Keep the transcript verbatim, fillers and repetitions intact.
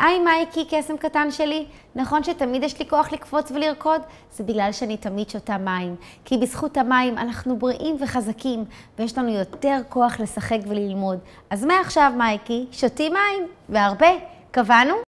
היי מייקי, קסם קטן שלי, נכון שתמיד יש לי כוח לקפוץ ולרקוד? זה בגלל שאני תמיד שותה מים. כי בזכות המים אנחנו בריאים וחזקים, ויש לנו יותר כוח לשחק וללמוד. אז מעכשיו מייקי, שותי מים, והרבה. קבענו?